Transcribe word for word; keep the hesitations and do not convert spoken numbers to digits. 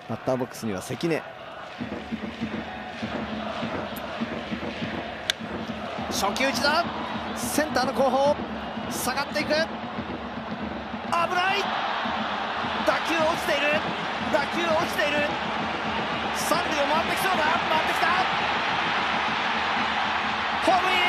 バッターボックスには関根。初球打ちだ。センターの後方下がっていく。危ない。打球落ちている。打球落ちている。三塁を回ってきそうだ。回ってきた。ホームイン。